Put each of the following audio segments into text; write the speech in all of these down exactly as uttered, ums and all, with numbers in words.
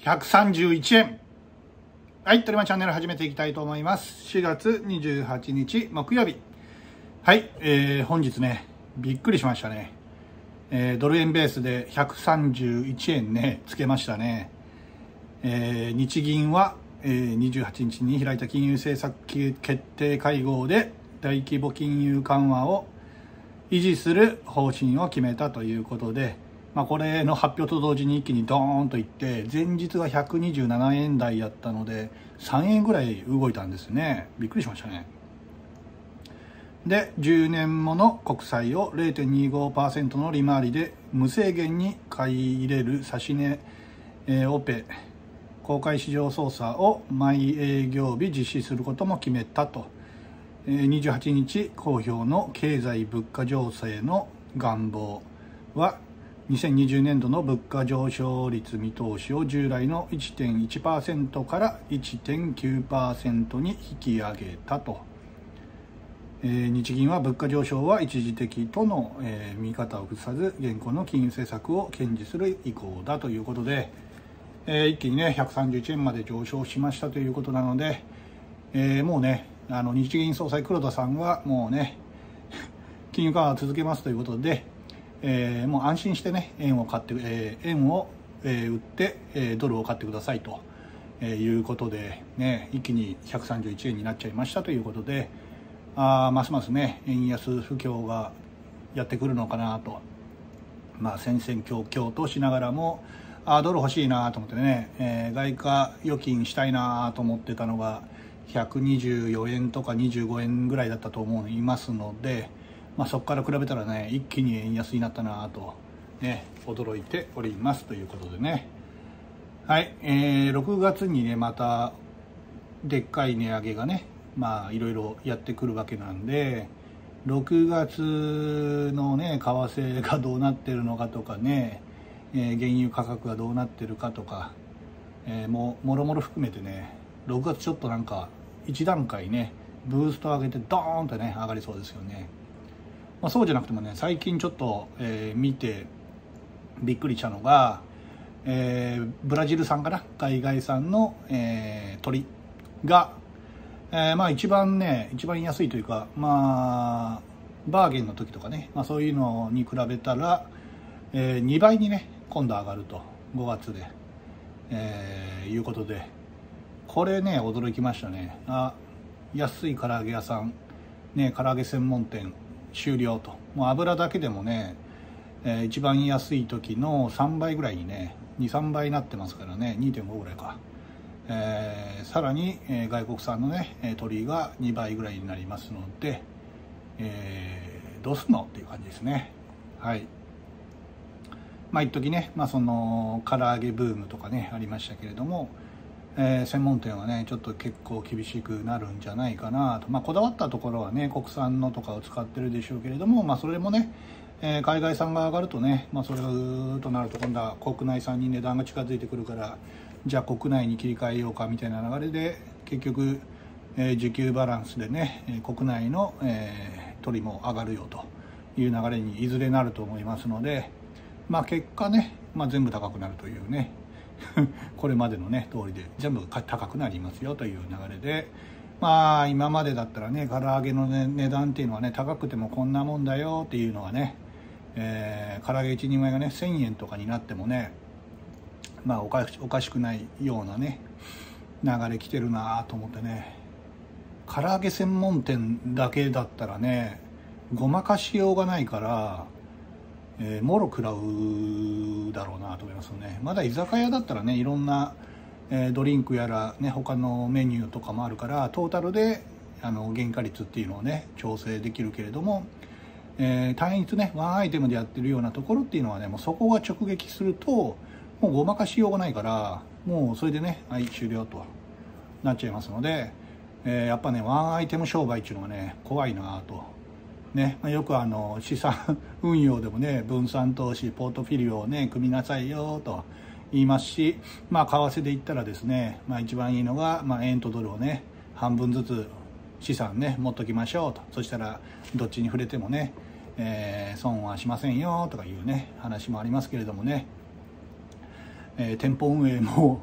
ひゃくさんじゅういちえん。はい、トリマチャンネル始めていきたいと思います。しがつにじゅうはちにち木曜日。はい、えー、本日ね、びっくりしましたね。えー、ドル円ベースでひゃくさんじゅういちえんね、つけましたね。えー、日銀は、えー、にじゅうはちにちに開いた金融政策決定会合で大規模金融緩和を維持する方針を決めたということで、まあ、これの発表と同時に一気にドーンといって、前日はひゃくにじゅうななえんだいやったのでさんえんぐらい動いたんですね。びっくりしましたね。で、じゅうねんもの国債を れいてんにごパーセント の利回りで無制限に買い入れる指値、えー、オペ公開市場操作を毎営業日実施することも決めたと。にじゅうはちにち公表の経済物価情勢の願望はにせんにじゅうねんどの物価上昇率見通しを従来の いってんいちパーセント から いってんきゅうパーセント に引き上げたと。日銀は物価上昇は一時的との見方を崩さず、現行の金融政策を堅持する意向だということで、一気にねひゃくさんじゅういちえんまで上昇しましたということなので、もうねあの日銀総裁黒田さんはもうね金融緩和を続けますということで、えー、もう安心してね円を買って、えー、円を、えー、売って、えー、ドルを買ってくださいと、えー、いうことでね、一気にひゃくさんじゅういちえんになっちゃいましたということで、あますますね円安不況がやってくるのかなと、まあ戦々恐々としながらも、あドル欲しいなと思ってね、えー、外貨預金したいなと思ってたのがひゃくにじゅうよえんとかにじゅうごえんぐらいだったと思いますので、まあ、そこから比べたらね一気に円安になったなと、ね、驚いておりますということでね。はい、えー、ろくがつにねまたでっかい値上げがねまあいろいろやってくるわけなんで、ろくがつのね為替がどうなってるのかとかね、えー、原油価格がどうなってるかとか、えー、ももろもろ含めてねろくがつちょっとなんか一段階ねブースト上げてドーンとね上がりそうですよね。まあ、そうじゃなくてもね最近ちょっと、えー、見てびっくりしたのが、えー、ブラジル産かな海外産の、えー、鶏が、えー、まあ一番ね一番安いというか、まあバーゲンの時とかね、まあ、そういうのに比べたら、えー、にばいにね今度上がるとごがつで、えー、いうことで、これね驚きましたね。あ安い唐揚げ屋さんね唐揚げ専門店終了と。もう油だけでもね、えー、一番安い時のさんばいぐらいにねにさんばいになってますからね にてんご ぐらいか、えー、さらに、えー、外国産のね鶏がにばいぐらいになりますので、えー、どうすんのっていう感じですね。はい、まあ一時ね、まあ、その唐揚げブームとかねありましたけれども、えー、専門店はねちょっと結構厳しくなるんじゃないかなと。まあこだわったところはね国産のとかを使ってるでしょうけれども、まあそれもね、えー、海外産が上がるとね、まあそれがぐーっとなると今度は国内産に値段が近づいてくるから、じゃあ国内に切り替えようかみたいな流れで結局、えー、需給バランスでね国内の、えー、鶏も上がるよという流れにいずれなると思いますので、まあ結果ね、まあ、全部高くなるというねこれまでのね通りで全部高くなりますよという流れで、まあ今までだったらね唐揚げの、ね、値段っていうのはね高くてもこんなもんだよっていうのがね、えー、唐揚げ一人前がねせんえんとかになってもねまあおかしおかしくないようなね流れ来てるなと思ってね、唐揚げ専門店だけだったらねごまかしようがないから、えー、もろ食らうだろうなと思いますよね。まだ居酒屋だったらねいろんな、えー、ドリンクやらね他のメニューとかもあるからトータルであの原価率っていうのをね調整できるけれども、えー、単一ねワンアイテムでやってるようなところっていうのはねもうそこが直撃するともうごまかしようがないから、もうそれでねはい終了となっちゃいますので、えー、やっぱねワンアイテム商売っていうのがね怖いなと。ね、よくあの資産運用でもね分散投資ポートフィリオをね組みなさいよと言いますし、まあ為替で言ったらですね、まあ、一番いいのが、まあ、円とドルをね半分ずつ資産ね持っときましょうと。そしたらどっちに触れてもね、えー、損はしませんよとかいうね話もありますけれどもね、えー、店舗運営も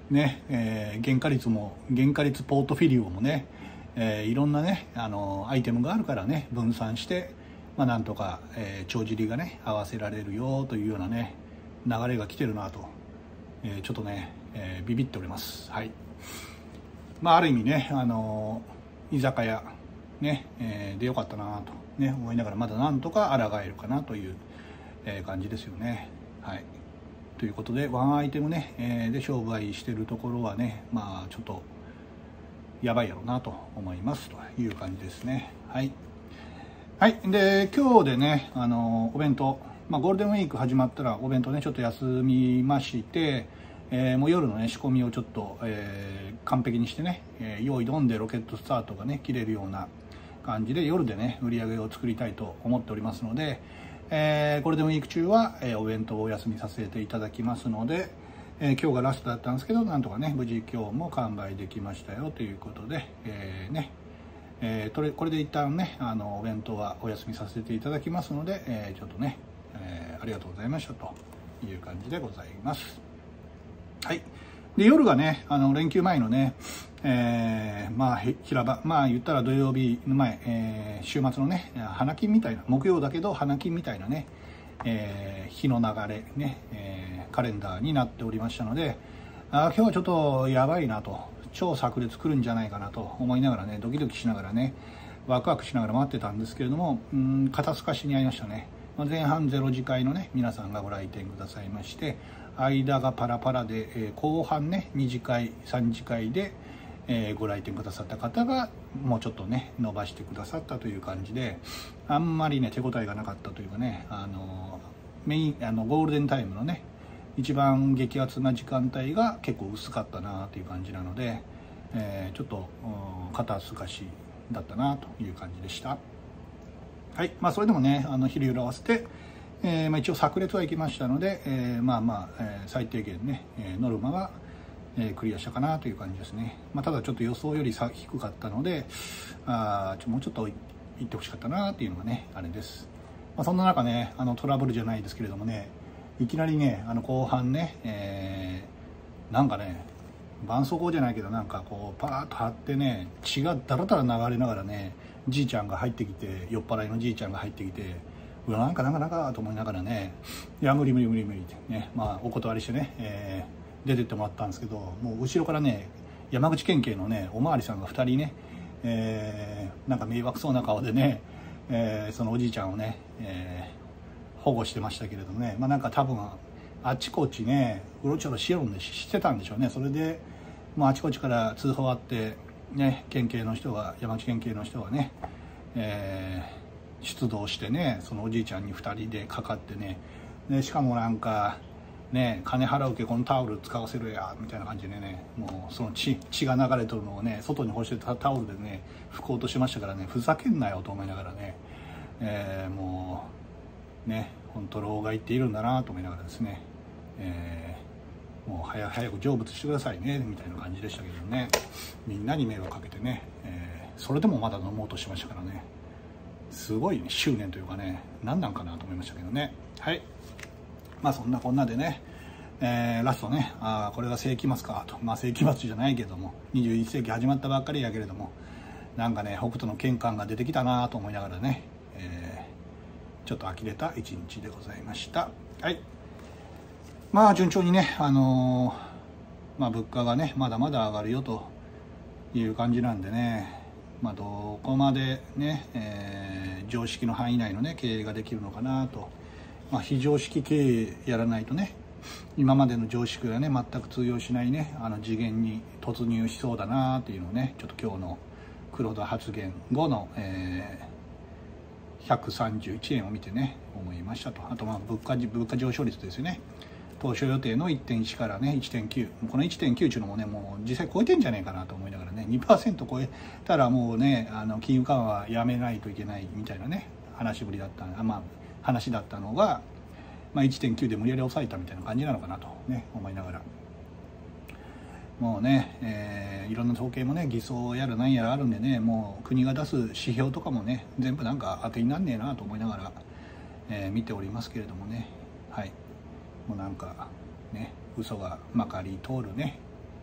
ね、えー、原価率も原価率ポートフィリオもね、えー、いろんなねあのアイテムがあるからね分散して、まあ、なんとか、えー、帳尻がね合わせられるよというようなね流れが来てるなと、えー、ちょっとね、えー、ビビっております。はい。まあある意味ねあの居酒屋ね、えー、でよかったなとね思いながら、まだなんとか抗えるかなという、えー、感じですよね。はい。ということでワンアイテムね、えー、で商売してるところはねまあちょっとやばいやろうなと思いますという感じですね。はい。はい。で今日でねあのお弁当、まあ、ゴールデンウィーク始まったらお弁当ねちょっと休みまして、えー、もう夜のね仕込みをちょっと、えー、完璧にしてね、えー、用意どんでロケットスタートがね切れるような感じで夜でね売り上げを作りたいと思っておりますので、えー、ゴールデンウィーク中は、えー、お弁当をお休みさせていただきますので、えー、今日がラストだったんですけどなんとかね無事今日も完売できましたよということで、えー、ねえー、これで一旦ねあのお弁当はお休みさせていただきますので、えー、ちょっとね、えー、ありがとうございましたという感じでございます。はい。で夜がねあの連休前のね、えー、まあ平場まあ言ったら土曜日の前、えー、週末のね花金みたいな木曜だけど花金みたいなね、えー、日の流れね、えー、カレンダーになっておりましたので、あ今日はちょっとやばいなと超炸裂来るんじゃないかなと思いながらねドキドキしながらねワクワクしながら待ってたんですけれども、うん肩透かしにありましたね。前半ゼロ次会のね皆さんがご来店くださいまして、間がパラパラで、えー、後半ねに次会さん次会で、えー、ご来店くださった方がもうちょっとね伸ばしてくださったという感じで、あんまりね手応えがなかったというかね、あのメインあのゴールデンタイムのね一番激アツな時間帯が結構薄かったなという感じなので、えー、ちょっと肩透かしだったなという感じでした。はい。まあそれでもねあの昼夜合わせて、えーまあ、一応炸裂はいきましたので、えー、まあまあ、えー、最低限ね、えー、ノルマは、えー、クリアしたかなという感じですね。まあ、ただちょっと予想よりさ低かったのであちょもうちょっといってほしかったなっていうのがねあれです。まあ、そんな中ねあのトラブルじゃないですけれどもねいきなりねあの後半ね、えー、なんかね絆創膏じゃないけどなんかこうパーッと張ってね血がダラダラ流れながらねじいちゃんが入ってきて酔っ払いのじいちゃんが入ってきてうわなんかなんかなんかと思いながらねいや無理無理無理無理ってねまあお断りしてね、えー、出てってもらったんですけど、もう後ろからね山口県警のねおまわりさんがふたりね、えー、なんか迷惑そうな顔でね、えー、そのおじいちゃんをね、えー、保護してましたけれどもね、まあなんか多分あちこちねうろちょろしようんでしてたんでしょうね。それでもうあちこちから通報あってね県警の人が山口県警の人がね、えー、出動してねそのおじいちゃんにふたりでかかってねでしかもなんかね金払うけこのタオル使わせるやみたいな感じでねもうその 血, 血が流れとるのをね外に干してたタオルでね拭こうとしましたからねふざけんなよと思いながらね、えー、もうね本当老害っているんだなと思いながらですね、えー、もう早早く成仏してくださいねみたいな感じでしたけどね、みんなに迷惑かけてね、えー、それでもまだ飲もうとしましたからねすごいね執念というかね何なんかなと思いましたけどね。はい。まあそんなこんなでね、えー、ラストねあこれが世紀末かと、まあ世紀末じゃないけどもにじゅういっ世紀始まったばっかりやけれどもなんかね北斗の拳感が出てきたなと思いながらね、えー、ちょっと呆れた一日でございました。はい。まあ順調にねあのー、まあ物価がねまだまだ上がるよという感じなんでね、まあどこまでね、えー、常識の範囲内のね経営ができるのかなと。まあ、非常識経営やらないとね今までの常識がね全く通用しないねあの次元に突入しそうだなっていうのをねちょっと今日の黒田発言後の、えー、ひゃくさんじゅういちえんを見てね思いましたと。あとまあ物価物価上昇率ですよね。当初予定の いってんいち からね いってんきゅう この いってんきゅう っていうのもねもう実際超えてんじゃないかなと思いながらね にパーセント 超えたらもうねあの金融緩和やめないといけないみたいなね話ぶりだったあまあ話だったのが、まあ、いってんきゅう で無理やり抑えたみたいな感じなのかなと、ね、思いながらもうね、えー、いろんな統計もね偽装やらなんやらあるんでねもう国が出す指標とかもね全部なんか当てになんねえなと思いながら、えー、見ておりますけれどもね。はい。もうなんかね嘘がまかり通るね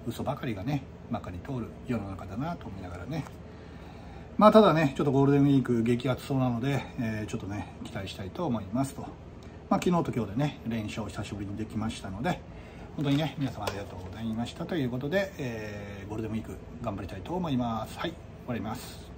嘘ばかりがねまかり通る世の中だなと思いながらね、まあただねちょっとゴールデンウィーク激アツそうなので、えー、ちょっとね期待したいと思いますと。まあ昨日と今日でね連勝久しぶりにできましたので、本当にね皆様ありがとうございましたということで、えー、ゴールデンウィーク頑張りたいと思います。はい、終わります。